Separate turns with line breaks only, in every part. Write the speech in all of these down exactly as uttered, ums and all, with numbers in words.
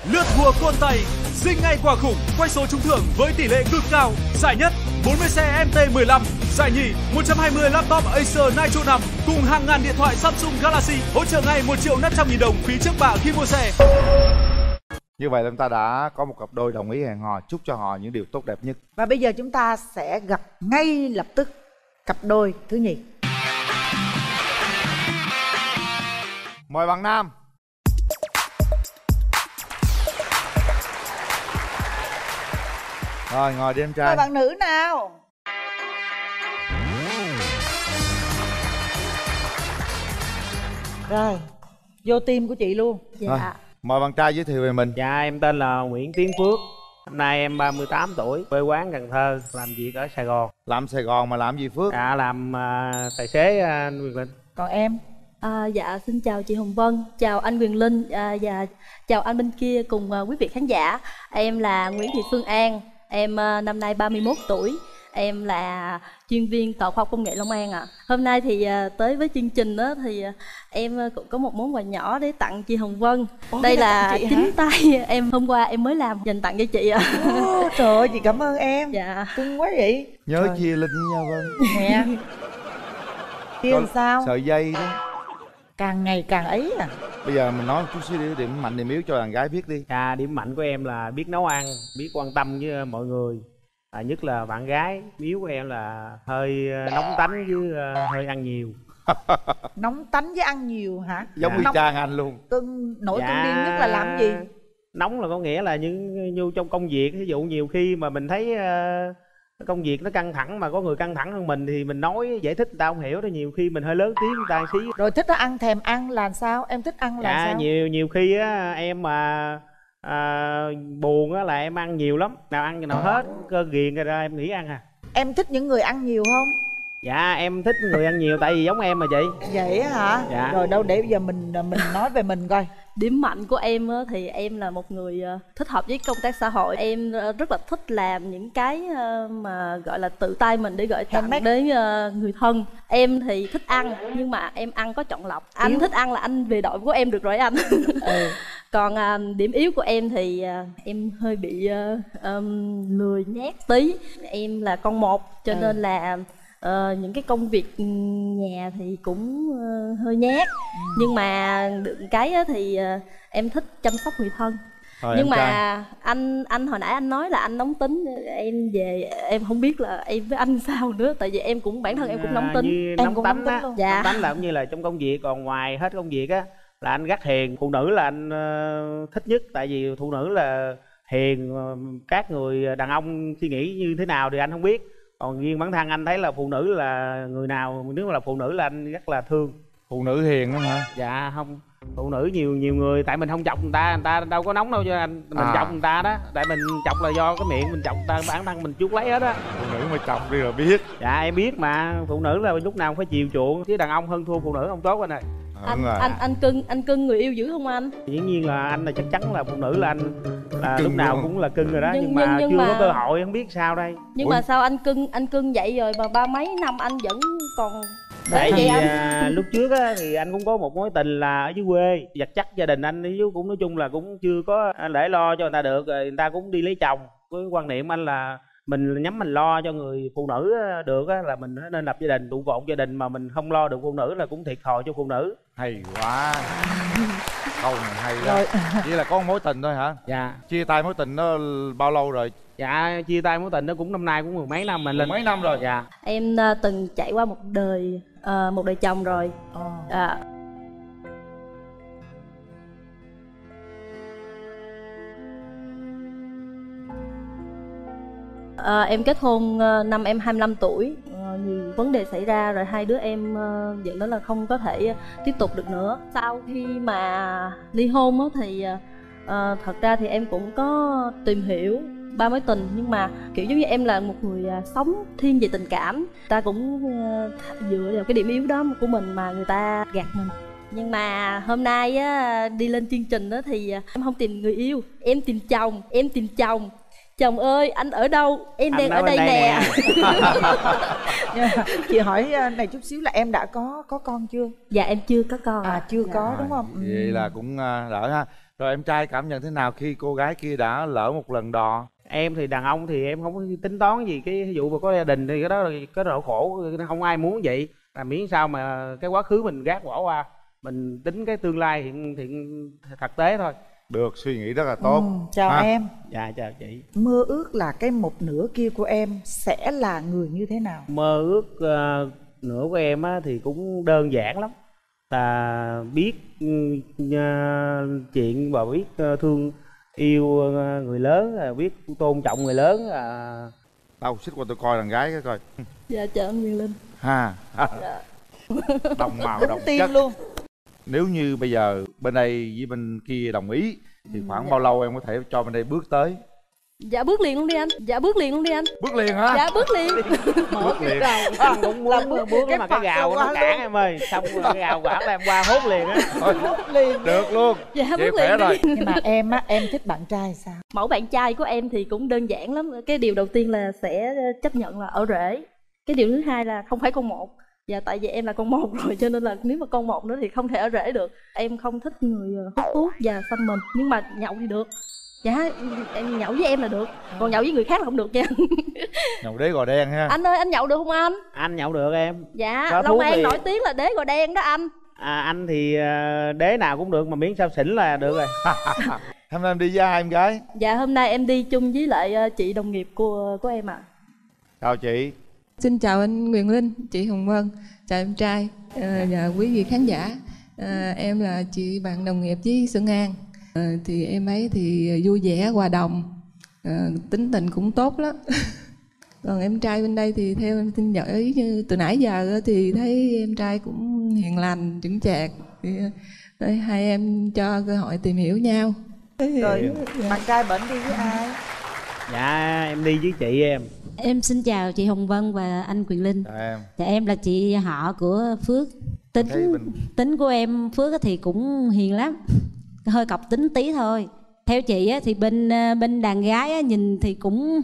Lượt vua côn tay, sinh ngay quả khủng, quay số trúng thưởng với tỷ lệ cực cao. Giải nhất bốn mươi xe em tê mười lăm, giải nhì một trăm hai mươi laptop Acer Nitro năm cùng hàng ngàn điện thoại Samsung Galaxy, hỗ trợ ngay một triệu năm trăm nghìn đồng phí trước bạ khi mua xe.
Như vậy là chúng ta đã có một cặp đôi đồng ý hẹn hò, chúc cho họ những điều tốt đẹp nhất.
Và bây giờ chúng ta sẽ gặp ngay lập tức cặp đôi thứ nhì.
Mời bạn nam. Rồi ngồi đi em trai.
Mời bạn nữ nào. Rồi, vô team của chị luôn.
Dạ.
Rồi, mời bạn trai giới thiệu về mình.
Dạ em tên là Nguyễn Tiến Phước. Hôm nay em ba mươi tám tuổi, quê quán Cần Thơ, làm việc ở Sài Gòn.
Làm Sài Gòn mà làm gì Phước?
Dạ làm uh, tài xế uh, anh Quyền Linh.
Còn em?
À, dạ xin chào chị Hồng Vân, chào anh Quyền Linh à, và chào anh bên kia cùng uh, quý vị khán giả. Em là Nguyễn Thị Phương An, em uh, năm nay ba mươi mốt tuổi. Em là chuyên viên Tòa khoa học công nghệ Long An ạ. À. Hôm nay thì uh, tới với chương trình đó thì uh, em uh, cũng có một món quà nhỏ để tặng chị Hồng Vân. Ồ, đây là chính tay em hôm qua em mới làm dành tặng cho chị ạ. À.
Ồ, trời ơi chị cảm ơn em.
Dạ.
Cưng quá vậy.
Nhớ
trời.
chia Linh với nhau Vân.
Nè. Chia làm sao?
Sợi dây đó.
Càng ngày càng ấy à.
Bây giờ mình nói một chút xíu đi, điểm mạnh điểm yếu cho đàn gái biết đi.
Dạ điểm mạnh của em là biết nấu ăn, biết quan tâm với mọi người. À, nhất là bạn gái. Yếu của em là hơi nóng tánh với uh, hơi ăn nhiều.
Nóng tánh với ăn nhiều hả?
Giống
dạ.
y chang anh luôn.
Cưng nổi
dạ.
cưng điên nhất là làm gì?
Nóng là có nghĩa là những như trong công việc, ví dụ nhiều khi mà mình thấy uh, công việc nó căng thẳng mà có người căng thẳng hơn mình thì mình nói giải thích người ta không hiểu đó, nhiều khi mình hơi lớn tiếng người ta một xí.
Rồi thích nó ăn thèm ăn là sao? Em thích ăn là
dạ,
sao?
nhiều nhiều khi á em mà à, buồn á là em ăn nhiều lắm, nào ăn nào hết cơ ghiền ra em nghỉ ăn à.
Em thích những người ăn nhiều không?
Dạ em thích người ăn nhiều tại vì giống em mà chị.
Vậy á hả?
Dạ.
Rồi đâu để bây giờ mình mình nói về mình coi.
Điểm mạnh của em thì em là một người thích hợp với công tác xã hội. Em rất là thích làm những cái mà gọi là tự tay mình để gửi tặng đến người thân. Em thì thích ăn nhưng mà em ăn có chọn lọc. Anh thích ăn là anh về đội của em được rồi anh. Ừ. Còn à, điểm yếu của em thì à, em hơi bị à, um, lười nhác tí. Em là con một cho ừ. nên là uh, những cái công việc nhà thì cũng uh, hơi nhát. Ừ. Nhưng mà được cái thì uh, em thích chăm sóc người thân. Thôi, nhưng mà trai. anh anh hồi nãy anh nói là anh nóng tính, em về em không biết là em với anh sao nữa, tại vì em cũng bản thân em cũng nóng tính.
Như
em
nóng
cũng
tánh
nóng tính
á,
luôn. Dạ.
Nóng tánh là cũng như là trong công việc, còn ngoài hết công việc á là anh rất hiền. Phụ nữ là anh uh, thích nhất, tại vì phụ nữ là hiền, uh, các người đàn ông suy nghĩ như thế nào thì anh không biết, còn riêng bản thân anh thấy là phụ nữ là người nào, nếu mà là phụ nữ là anh rất là thương.
Phụ nữ hiền lắm hả?
Dạ không, phụ nữ nhiều nhiều người tại mình không chọc người ta, người ta đâu có nóng đâu cho anh, mình à. chọc người ta đó, tại mình chọc là do cái miệng mình chọc người ta, bản thân mình chuốc lấy hết á.
Phụ nữ mà chọc đi là biết.
Dạ em biết mà, phụ nữ là lúc nào cũng phải chiều chuộng, chứ đàn ông hơn thua phụ nữ không tốt anh ơi.
Anh anh anh cưng anh cưng người yêu dữ không anh?
Dĩ nhiên là anh là chắc chắn là phụ nữ là anh là cưng lúc nào luôn. Cũng là cưng rồi đó, nhưng, nhưng mà nhưng, chưa mà... có cơ hội không biết sao đây.
Nhưng Ủa? mà sao anh cưng anh cưng vậy rồi mà ba mấy năm anh vẫn còn.
Tại vì à, lúc trước á thì anh cũng có một mối tình là ở dưới quê, vật chất gia đình anh chứ cũng nói chung là cũng chưa có để lo cho người ta được, rồi người ta cũng đi lấy chồng. Với quan niệm anh là mình nhắm mình lo cho người phụ nữ được á, là mình nên lập gia đình, trụ cột gia đình, mà mình không lo được phụ nữ là cũng thiệt thòi cho phụ nữ.
Hay quá. Câu này hay đó. Chỉ là có một mối tình thôi hả?
Dạ.
Chia tay mối tình nó bao lâu rồi?
Dạ chia tay mối tình nó cũng năm nay cũng mười mấy năm mình lên.
Mấy năm rồi?
Dạ.
Em uh, từng trải qua một đời uh, một đời chồng rồi. Oh. À. À, em kết hôn uh, năm em hai mươi lăm tuổi, uh, nhiều vấn đề xảy ra rồi hai đứa em uh, dẫn đến là không có thể uh, tiếp tục được nữa. Sau khi mà ly hôn uh, thì uh, thật ra thì em cũng có tìm hiểu ba mối tình, nhưng mà kiểu giống như em là một người uh, sống thiên về tình cảm, ta cũng uh, dựa vào cái điểm yếu đó của mình mà người ta gạt mình. Nhưng mà hôm nay á, đi lên chương trình đó thì em không tìm người yêu, em tìm chồng, em tìm chồng. Chồng ơi, anh ở đâu? Em anh đang ở đây, đây nè,
nè. Chị hỏi này chút xíu là em đã có có con chưa?
Dạ em chưa có con.
À chưa
dạ.
có đúng không?
Vậy là cũng đỡ ha. Rồi em trai cảm nhận thế nào khi cô gái kia đã lỡ một lần đò?
Em thì đàn ông thì em không có tính toán gì cái vụ mà có gia đình thì cái đó là cái nỗi khổ, không ai muốn vậy. Là miễn sao mà cái quá khứ mình gác bỏ qua, mình tính cái tương lai hiện hiện thực tế thôi.
Được, suy nghĩ rất là tốt.
Ừ, chào
ha?
em.
Dạ chào chị.
Mơ ước là cái một nửa kia của em sẽ là người như thế nào?
Mơ ước uh, nửa của em á, thì cũng đơn giản lắm. Là biết uh, chuyện và biết uh, thương yêu uh, người lớn, uh, biết tôn trọng người lớn. Uh...
Đâu, xích qua tôi coi đàn gái cái coi.
Dạ chào anh Quyền Linh.
Ha.
Dạ.
Đồng màu
Đúng
đồng
tim
chất
luôn.
Nếu như bây giờ bên đây với bên kia đồng ý thì khoảng dạ. bao lâu em có thể cho bên đây bước tới?
Dạ bước liền luôn đi anh. Dạ bước liền luôn đi anh.
Bước liền hả?
Dạ bước liền.
Bước liền.
Anh cũng muốn bước, bước mà cái gào nó cản em ơi. Xong rồi cái gào quảng là em qua hốt liền á.
Hốt liền.
Được luôn.
Dạ
vậy
bước
khỏe
liền
rồi.
Nhưng mà em á, em thích bạn trai sao?
Mẫu bạn trai của em thì cũng đơn giản lắm. Cái điều đầu tiên là sẽ chấp nhận là ở rể. Cái điều thứ hai là không phải con một. Dạ tại vì em là con một rồi cho nên là nếu mà con một nữa thì không thể ở rể được. Em không thích người hút thuốc và xăm mình, nhưng mà nhậu thì được. Dạ em nhậu với em là được, còn nhậu với người khác là không được nha.
Nhậu đế gò đen ha.
Anh ơi anh nhậu được không anh?
Anh nhậu được em.
Dạ Long An thì... nổi tiếng là đế gò đen đó anh.
À, anh thì đế nào cũng được mà miễn sao xỉn là được rồi.
Hôm nay em đi với ai em gái?
Dạ hôm nay em đi chung với lại chị đồng nghiệp của của em ạ. À.
Chào chị.
Xin chào anh Quyền Linh, chị Hồng Vân, chào em trai à, và quý vị khán giả. À, em là chị bạn đồng nghiệp với Xuân An. À, thì em ấy thì vui vẻ, hòa đồng, à, tính tình cũng tốt lắm. Còn em trai bên đây thì theo em tin giỏi như từ nãy giờ thì thấy em trai cũng hiền lành, chững chạc. Thì hai em cho cơ hội tìm hiểu nhau.
Rồi bạn trai bệnh đi với ai?
Dạ em đi với chị em.
Em xin chào chị Hồng Vân và anh Quyền Linh.
Chào em.
Dạ em là chị họ của Phước. Tính mình... tính của em Phước thì cũng hiền lắm, hơi cọc tính tí thôi. Theo chị thì bên bên đàn gái nhìn thì cũng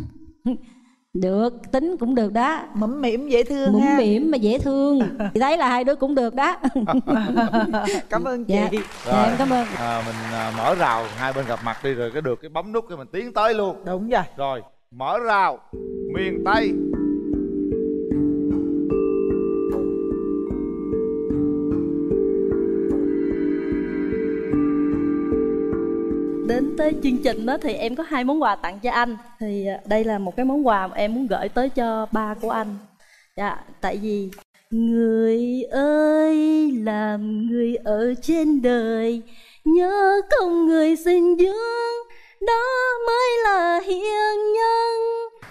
được, tính cũng được đó,
mũm mĩm dễ thương,
mũm mĩm mà dễ thương. Chị thấy là hai đứa cũng được đó.
Cảm ơn chị.
Dạ, dạ em cảm ơn.
À, mình à, mở rào hai bên gặp mặt đi rồi cái được cái bấm nút cái mình tiến tới luôn.
Đúng rồi.
Rồi mở rào miền Tây.
Đến tới chương trình đó thì em có hai món quà tặng cho anh. Thì đây là một cái món quà mà em muốn gửi tới cho ba của anh. Dạ, tại vì người ơi làm người ở trên đời, nhớ công người sinh dưỡng, đó mới là hiền nhân.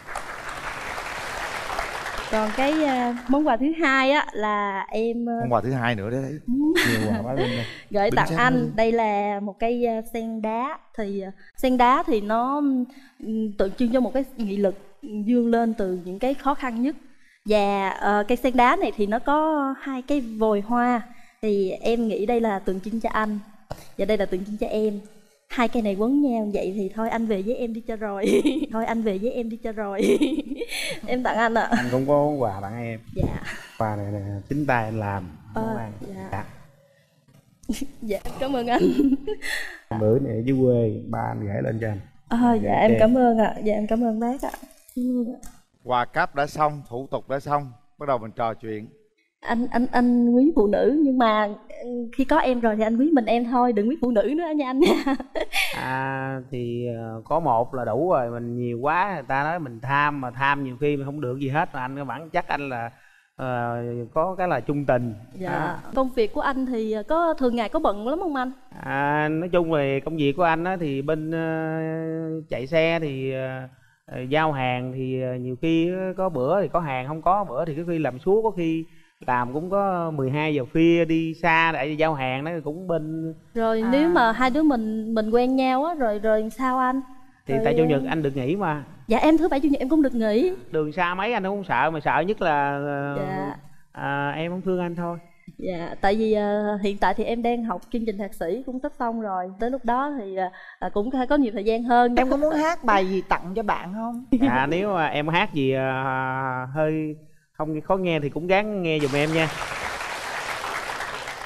Còn cái uh, món quà thứ hai á là em uh,
món quà thứ hai nữa đấy, đấy. Nhiều quà quá lên đây.
Gửi tặng anh lên. Đây là một cây uh, sen đá. Thì uh, sen đá thì nó um, tượng trưng cho một cái nghị lực vươn lên từ những cái khó khăn nhất. Và uh, cây sen đá này thì nó có hai cái vòi hoa. Thì em nghĩ đây là tượng trưng cho anh, và đây là tượng trưng cho em. Hai cây này quấn nhau vậy thì thôi anh về với em đi cho rồi. Thôi anh về với em đi cho rồi. Em tặng anh ạ. À.
Anh cũng có quà tặng em.
Dạ.
Quà này nè, chính tay anh làm.
À, dạ. Dạ. Dạ cảm ơn anh.
Bữa này ở dưới quê ba anh gửi lên cho anh.
À, dạ em cảm ơn ạ. À. Dạ em cảm ơn bác ạ. À.
Quà cáp đã xong, thủ tục đã xong, bắt đầu mình trò chuyện.
Anh anh anh quý phụ nữ, nhưng mà khi có em rồi thì anh quý mình em thôi, đừng quý phụ nữ nữa nha anh nha.
À thì có một là đủ rồi, mình nhiều quá người ta nói mình tham, mà tham nhiều khi mình không được gì hết. Mà anh bản chắc anh là uh, có cái là chung tình.
Dạ.
À.
Công việc của anh thì có thường ngày có bận lắm không anh?
À, nói chung về công việc của anh á, thì bên uh, chạy xe thì uh, giao hàng thì uh, nhiều khi uh, có bữa thì có hàng, không có bữa thì có khi làm suốt, có khi làm cũng có mười hai giờ khuya đi xa để giao hàng đó cũng bên.
Rồi
à.
Nếu mà hai đứa mình mình quen nhau á rồi rồi sao anh?
Thì
rồi...
tại chủ nhật anh được nghỉ mà.
Dạ em thứ bảy chủ nhật em cũng được nghỉ.
Đường xa mấy anh không sợ, mà sợ nhất là
dạ.
à, em không thương anh thôi.
Dạ, tại vì uh, hiện tại thì em đang học chương trình thạc sĩ cũng sắp xong rồi. Tới lúc đó thì uh, cũng có nhiều thời gian hơn.
Em có muốn hát bài gì tặng cho bạn không?
À, nếu mà em hát gì uh, hơi không khó nghe thì cũng gắng nghe giùm em nha.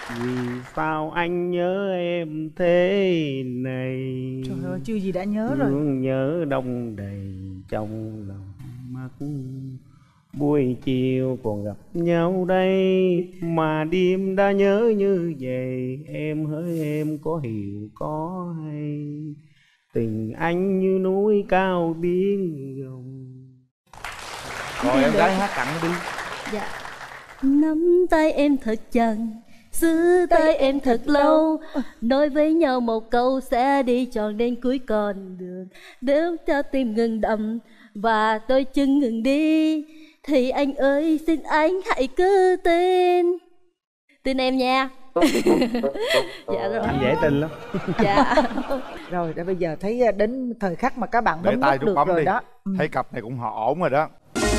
Vì sao anh nhớ em thế này?
Trời ơi, chưa gì đã nhớ rồi.
Thương nhớ đông đầy trong lòng mắt. Buổi chiều còn gặp nhau đây, mà đêm đã nhớ như vậy. Em hỡi em có hiểu có hay, tình anh như núi cao biển rộng.
Rồi em gái hát cặn đi.
Dạ. Nắm tay em thật chặt, giữ tay em thật lâu, nói với nhau một câu sẽ đi tròn đến cuối con đường. Nếu cho tim ngừng đập và đôi chân ngừng đi, thì anh ơi xin anh hãy cứ tin tin em nha. Dạ rồi.
Anh dễ tin lắm.
Dạ.
Rồi để bây giờ thấy đến thời khắc mà các bạn
để
bấm
tay
nút
nút
được
bấm
rồi
đi.
đó. Ừ.
Thấy cặp này cũng họ ổn rồi đó.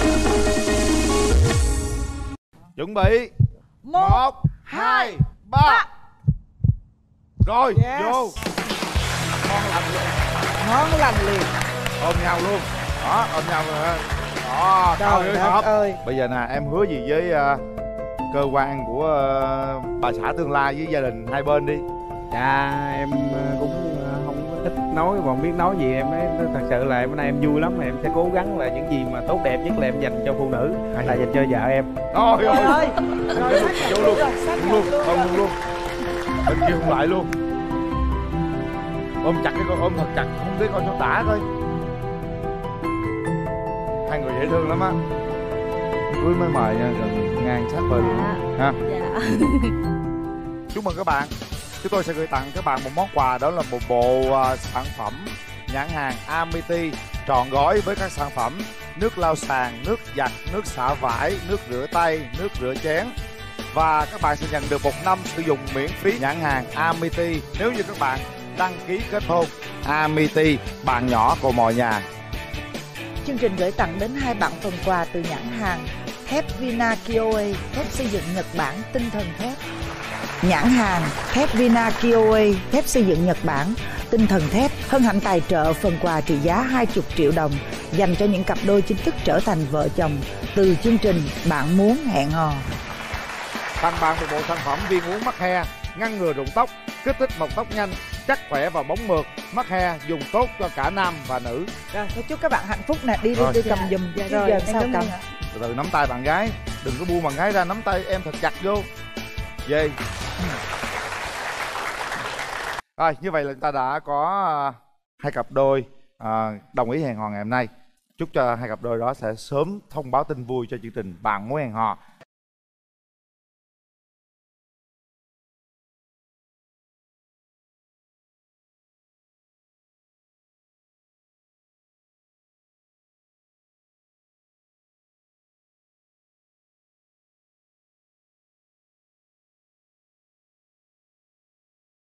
Chuẩn bị.
Một,
Một, hai, ba. Rồi,
Yes.
vô. Ngon lành luôn.
Ngon lành liền.
Ôm nhau luôn. Đó, ôm nhau rồi. Đó,
Trời đất
hợp.
ơi.
Bây giờ nè, em hứa gì với uh, cơ quan của uh, bà xã tương lai với gia đình hai bên đi.
Dạ em cũng không có thích nói, còn biết nói gì em nói thật sự là bữa nay em vui lắm. Em sẽ cố gắng là những gì mà tốt đẹp nhất là em dành cho phụ nữ, hay là dành cho vợ em.
Trời
Trời
ơi.
ơi. Rồi xác
Vô
nhận
luôn.
rồi, xác nhận
Luôn,
luôn.
ôm luôn luôn. Bên kia không lại luôn. Ôm chặt cái con, ôm thật chặt, không biết con cho tả coi. Hai người dễ thương lắm á. Cưới mới mời nha, gần ngang sát bờ luôn ha.
Dạ.
Chúc mừng các bạn. Chúng tôi sẽ gửi tặng các bạn một món quà, đó là một bộ uh, sản phẩm nhãn hàng Amity trọn gói với các sản phẩm nước lau sàn, nước giặt, nước xả vải, nước rửa tay, nước rửa chén. Và các bạn sẽ nhận được một năm sử dụng miễn phí nhãn hàng Amity nếu như các bạn đăng ký kết hôn. Amity, bạn nhỏ của mọi nhà.
Chương trình gửi tặng đến hai bạn phần quà từ nhãn hàng thép Vina Kioe, thép xây dựng Nhật Bản, tinh thần thép. Nhãn hàng thép Vina Kioe, thép xây dựng Nhật Bản, tinh thần thép hân hạnh tài trợ phần quà trị giá hai mươi triệu đồng dành cho những cặp đôi chính thức trở thành vợ chồng từ chương trình Bạn Muốn Hẹn Hò.
Tặng bạn một bộ sản phẩm viên uống mắc he, ngăn ngừa rụng tóc, kích thích mọc tóc nhanh, chắc khỏe và bóng mượt. Mắc he dùng tốt cho cả nam và nữ.
Rồi, thôi chúc các bạn hạnh phúc nè, đi đi,
Rồi.
đi cầm
Dạ.
giùm.
Dạ
Chứ
rồi,
giờ
em
sao
cảm
cầm?
ơn ạ.
Từ từ nắm tay bạn gái, đừng có buông bạn gái ra, nắm tay em thật chặt vô. Về. Rồi, như vậy là chúng ta đã có uh, hai cặp đôi uh, đồng ý hẹn hò ngày hôm nay. Chúc cho hai cặp đôi đó sẽ sớm thông báo tin vui cho chương trình Bạn Muốn Hẹn Hò.